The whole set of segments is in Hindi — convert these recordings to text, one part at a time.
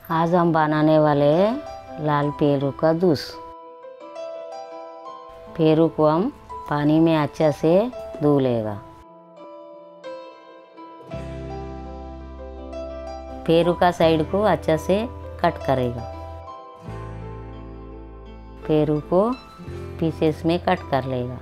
आज हम बनाने वाले लाल पेरू का जूस। पेरू को हम पानी में अच्छे से धो लेगा। पेरू का साइड को अच्छे से कट करेगा। पेरू को पीसेस में कट कर लेगा।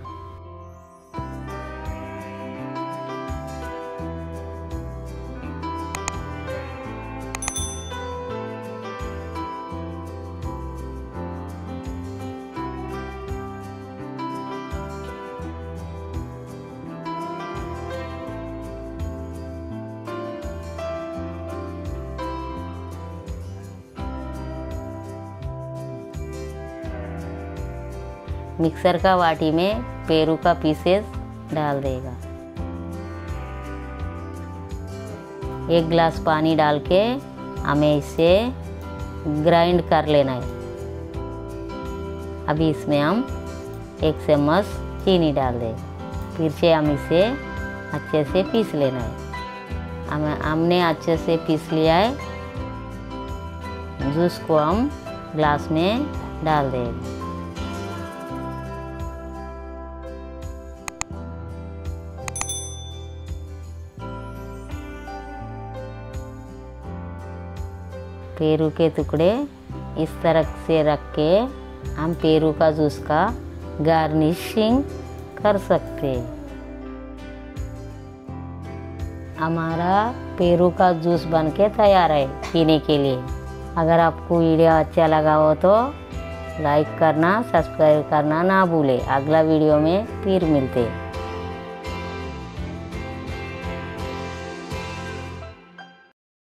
मिक्सर का वाटी में पेरू का पीसेस डाल देगा। 1 गिलास पानी डाल के हमें इसे ग्राइंड कर लेना है। अभी इसमें हम 1 चम्मच चीनी डाल देंगे। फिर से हम इसे अच्छे से पीस लेना है। हमने अच्छे से पीस लिया है। जूस को हम ग्लास में डाल देंगे। पेरू के टुकड़े इस तरह से रख के हम पेरू का जूस का गार्निशिंग कर सकते हैं। हमारा पेरू का जूस बनके तैयार है पीने के लिए। अगर आपको वीडियो अच्छा लगा हो तो लाइक करना, सब्सक्राइब करना ना भूले। अगला वीडियो में फिर मिलते हैं।